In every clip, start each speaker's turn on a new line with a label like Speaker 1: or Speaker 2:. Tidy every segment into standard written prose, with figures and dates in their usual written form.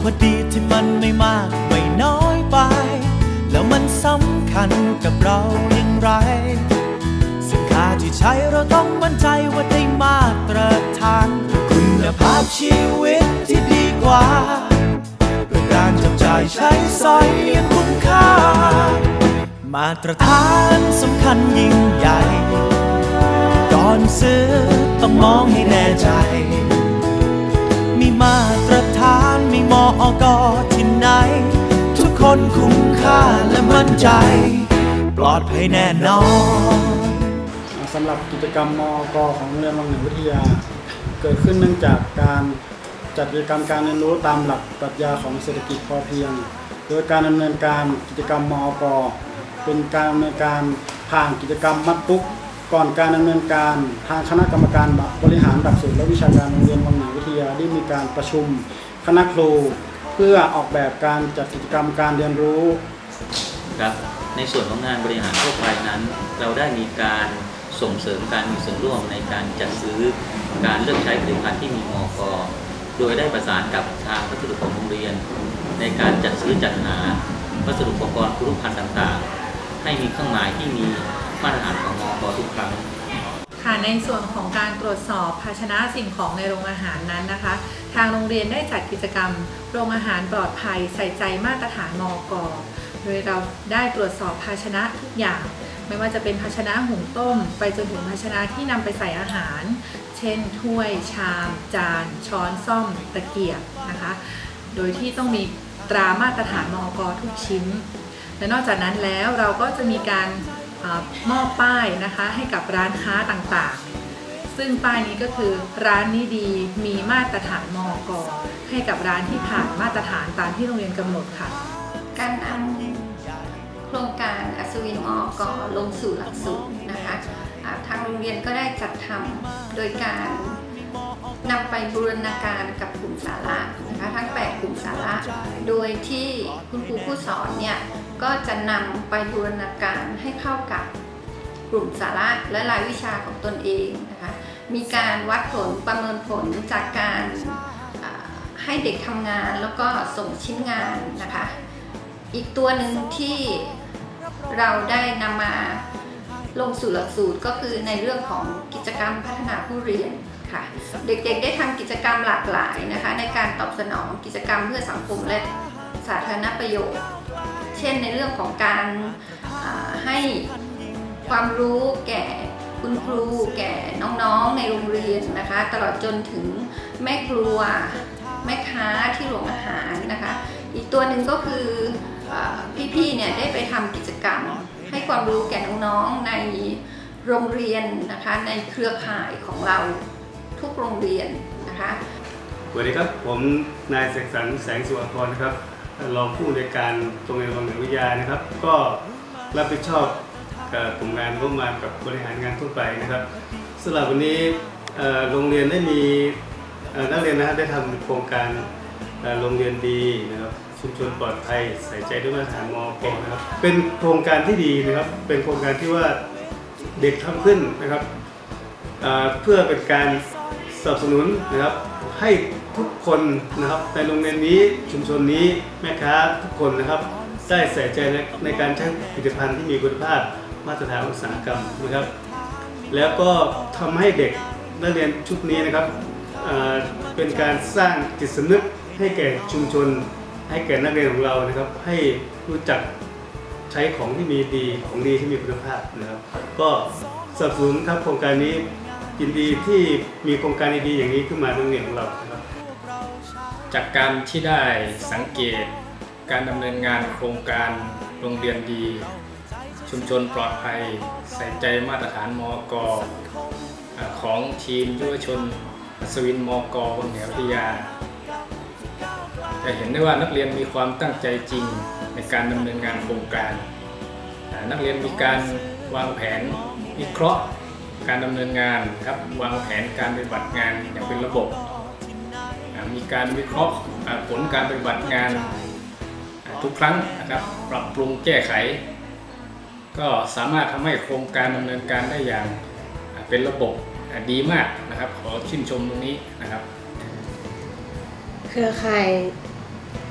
Speaker 1: พอดีที่มันไม่มากไม่น้อยไปแล้วมันสำคัญกับเราอย่างไรสิ่งค่าที่ใช้เราต้องมั่นใจว่าได้มาตรฐานคุณภาพชีวิตที่ดีกว่าโดยการจับจ่ายใช้สอยยังคุ้มค่ามาตรฐานสำคัญยิ่งใหญ่ก่อนซื้อต้องมองให้แน่ใจมีมาตรฐานมีมอก.ที่ไหนทุกคนคุ้มค่าและมั่นใจปลอดภัยแน่นอน
Speaker 2: สำหรับกิจกรรมมอก.ของโรงเรียนวังเหนือวิทยาเกิดขึ้นเนื่องจากการจัดกิจกรรมการเรียนรู้ตามหลักปรัชญาของเศรษฐกิจพอเพียงโดยการดำเนินการกิจกรรมมอก.เป็นการดำเนินการผ่านกิจกรรมมัดปุ๊กก่อนการดำเนินการทางคณะกรรมการบริหารหลักสูตรและวิชาการโรงเรียนวังเหนือวิทยาได้มีการประชุมคณะครูเพื่อออกแบบการจัดกิจกรรมการเรียนรู้
Speaker 3: ครับในส่วนของงานบริหารทั่วไปนั้นเราได้มีการส่งเสริมการมีส่วนร่วมในการจัดซื้อการเลือกใช้ผลิตภัณฑ์ที่มีมก.โดยได้ประสานกับทางพัสดุของโรงเรียนในการจัดซื้อจัดหาวัสดุอุปกรณ์ครุภัณฑ์ต่างๆให้มีเครื่องหมายที่มีมาตรฐานของมก.ทุกครั้ง
Speaker 4: ค่ะในส่วนของการตรวจสอบภาชนะสิ่งของในโรงอาหารนั้นนะคะทางโรงเรียนได้จัดกิจกรรมโรงอาหารปลอดภัยใส่ใจมาตรฐานมก.โดยเราได้ตรวจสอบภาชนะทุกอย่างไม่ว่าจะเป็นภาชนะหุงต้มไปจนถึงภาชนะที่นำไปใส่อาหารเช่นถ้วยชามจานช้อนส้อมตะเกียบนะคะโดยที่ต้องมีตรามาตรฐานมก.ทุกชิ้นและนอกจากนั้นแล้วเราก็จะมีการมอบป้ายนะคะให้กับร้านค้าต่างๆซึ่งป้ายนี้ก็คือร้านนี้ดีมีมาตรฐานมก.ให้กับร้านที่ผ่านมาตรฐานตามที่โรงเรียนกำหนดค่ะ
Speaker 5: การนำโครงการอัศวินมก.ลงสู่หลักสูตรนะคะทางโรงเรียนก็ได้จัดทำโดยการนำไปบูรณาการกับกลุ่มสาระนะคะทั้ง8กลุ่มสาระโดยที่คุณครูผู้สอนเนี่ยก็จะนำไปบูรณาการให้เข้ากับกลุ่มสาระและรายวิชาของตนเองนะคะมีการวัดผลประเมินผลจากการให้เด็กทำงานแล้วก็ส่งชิ้นงานนะคะอีกตัวหนึ่งที่เราได้นำมาลงสู่หลักสูตรก็คือในเรื่องของกิจกรรมพัฒนาผู้เรียนค่ะเด็กๆได้ทำกิจกรรมหลากหลายนะคะในการตอบสนองกิจกรรมเพื่อสังคมและสาธารณประโยชน์เช่นในเรื่องของการให้ความรู้แก่คุณครูแก่น้องๆในโรงเรียนนะคะตลอดจนถึงแม่ครัวแม่ค้าที่โรงอาหารนะคะอีกตัวหนึ่งก็คือพี่ๆเนี่ยได้ไปทำกิจกรรมให้ความรู้แก่น้องๆในโรงเรียนนะคะในเครือข่ายของเราทุกโรงเรียนนะคะ
Speaker 6: สวัสดีครับผมนายเสกสรรแสงสุวรรณพรนะครับรองผู้อำนวยการโรงเรียนวังเหนือวิทยานะครับก็รับผิดชอบกลุ่มงานร่วมงานกับบริหารงานทั่วไปนะครับสำหรับวันนี้โรงเรียนได้มีนักเรียนนะครับได้ทำโครงการโรงเรียนดีนะครับชุมชนปลอดภัยใส่ใจด้วยมาตรฐานมก.นะครับเป็นโครงการที่ดีนะครับเป็นโครงการที่ว่าเด็กทำขึ้นนะครับเพื่อเป็นการสนับสนุนนะครับให้ทุกคนนะครับในโรงเรียนนี้ชุมชนนี้แม่ค้าทุกคนนะครับได้ใส่ใจในการใช้ผลิตภัณฑ์ที่มีคุณภาพมาตรฐานอุตสาหกรรมนะครับแล้วก็ทำให้เด็กนักเรียนชุดนี้นะครับเป็นการสร้างจิตสำนึกให้แก่ชุมชนให้แก่นักเรียนของเรานะครับให้รู้จักใช้ของที่มีดีของดีที่มีคุณภาพนะครับก็สนับสนุนครับโครงการนี้ยินดีที่มีโครงการดีๆอย่างนี้ขึ้นมาในโรงเรียนของเราครับ
Speaker 7: จากการที่ได้สังเกตการดำเนินงานโครงการโรงเรียนดีชุมชนปลอดภัยใส่ใจมาตรฐานมก.ของทีมยุวชนอัศวินมก.วังเหนือวิทยาจะเห็นได้ว่านักเรียนมีความตั้งใจจริงในการดำเนินงานโครงการนักเรียนมีการวางแผนวิเคราะห์การดำเนินงานครับวางแผนการปฏิบัติงานอย่างเป็นระบบมีการวิเคราะห์ผลการปฏิบัติงานทุกครั้งนะครับปรับปรุงแก้ไขก็สามารถทำให้โครงการดำเนินการได้อย่างเป็นระบบดีมากนะครับขอชื่นชมตรงนี้นะครับ
Speaker 8: เครือข่าย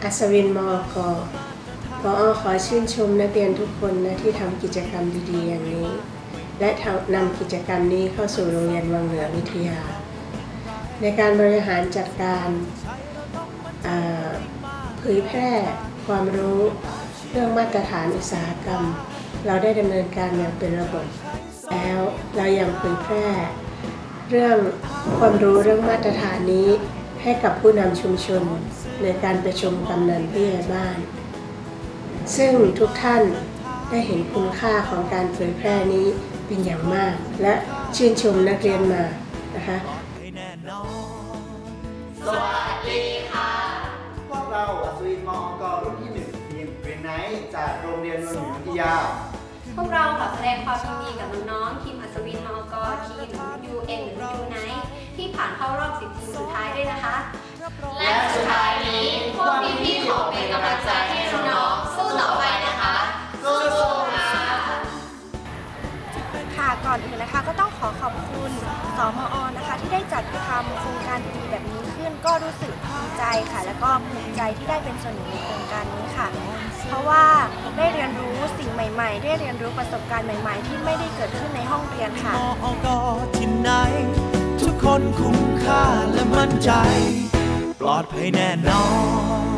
Speaker 8: อัศวินมอก.ผอ.ขอชื่นชมนักเรียนทุกคนนะที่ทำกิจกรรมดีๆอย่างนี้และนำกิจกรรมนี้เข้าสู่โรงเรียนวังเหนือวิทยาในการบริหารจัดการเผยแพร่ความรู้เรื่องมาตรฐานอุตสาหกรรมเราได้ดำเนินการอย่างเป็นระบบแล้วเรายังเผยแพร่เรื่องความรู้เรื่องมาตรฐานนี้ให้กับผู้นำชุมชนในการประชุมกำนันผู้ใหญ่บ้านซึ่งทุกท่านได้เห็นคุณค่าของการเผยแพร่นี้เป็นอย่างมากและชื่นชมนักเรียนมานะคะ
Speaker 9: สวัสดีค่ะพวกเราอัศวินมอก.รุ่นที่1ทีมเรียนไนท์จากโรงเรียนวังเหนือวิทยา
Speaker 10: พวกเราขอแสดงความยินดีกับน้องๆทีมอัศวินมอก.ทีม UN หรือ Unite ที่ผ่านเข้ารอบ10 ทีมสุดท้ายด้วยนะคะและสุดท้ายนี้พวกพี่ๆขอเป็นกำลังใจให้น้องๆสู้ต่อไปนะคะสู้ๆค่ะ
Speaker 11: ก่อนอื่นนะคะก็ต้องขอบคุณสมอ.นะคะที่ได้จัดทำโครงการดีๆแบบนี้ขึ้นก็รู้สึกภูมิใจค่ะแล้วก็ภูมิใจที่ได้เป็นส่วนหนึ่งในโครงการนี้ค่ะเพราะว่าได้เรียนรู้สิ่งใหม่ๆได้เรียนรู้ประสบการณ์ใหม่ๆที่ไม่ได้เกิดขึ้นในห้องเรียนค่ะ
Speaker 1: มอก.ที่ไหนทุกคนคุ้มค่าและมั่นใจปลอดภัยแน่นอน